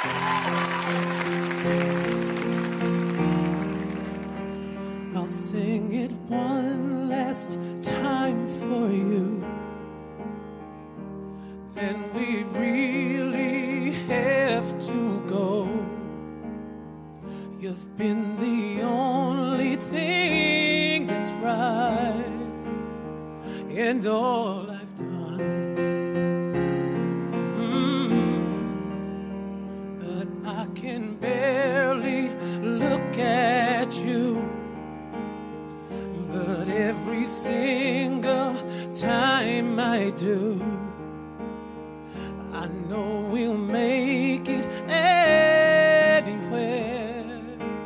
I'll sing it one last time for you. Then we really have to go. You've been the only thing that's right and all I've done. But I can barely look at you. But every single time I do, I know we'll make it anywhere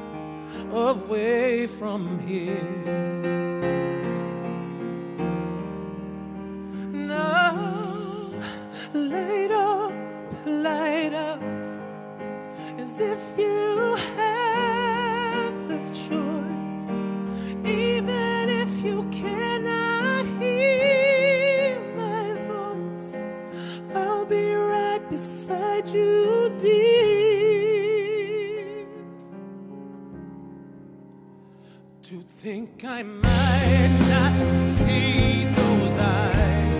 away from here. No, light up, as if you have a choice, even if you cannot hear my voice. I'll be right beside you, dear. To think I might not see those eyes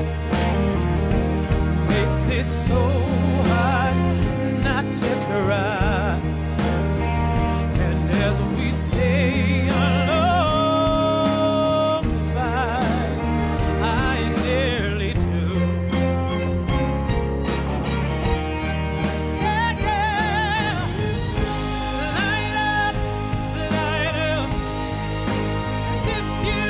makes it so hard not to cry. And as we say along goodbyes, I nearly do. Yeah, yeah. Light up, as if you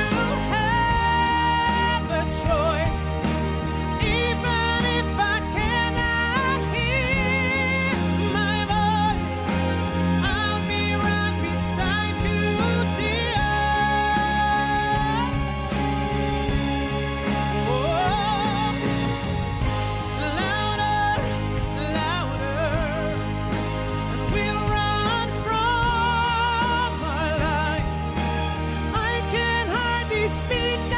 have a choice, even if I cannot hear my voice. I'll be right beside you, dear. Oh, louder, and we'll run from our life. I can hardly speak, I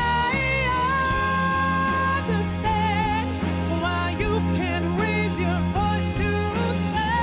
understand why you can't raise your voice to say,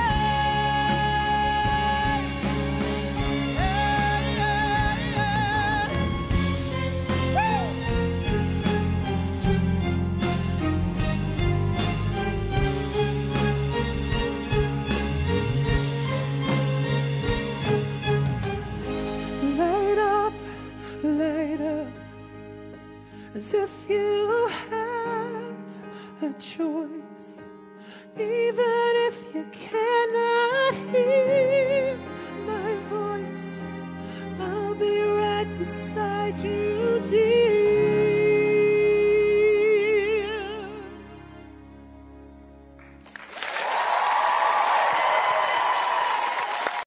light up, as if you have a choice, even if you cannot hear my voice. I'll be right beside you.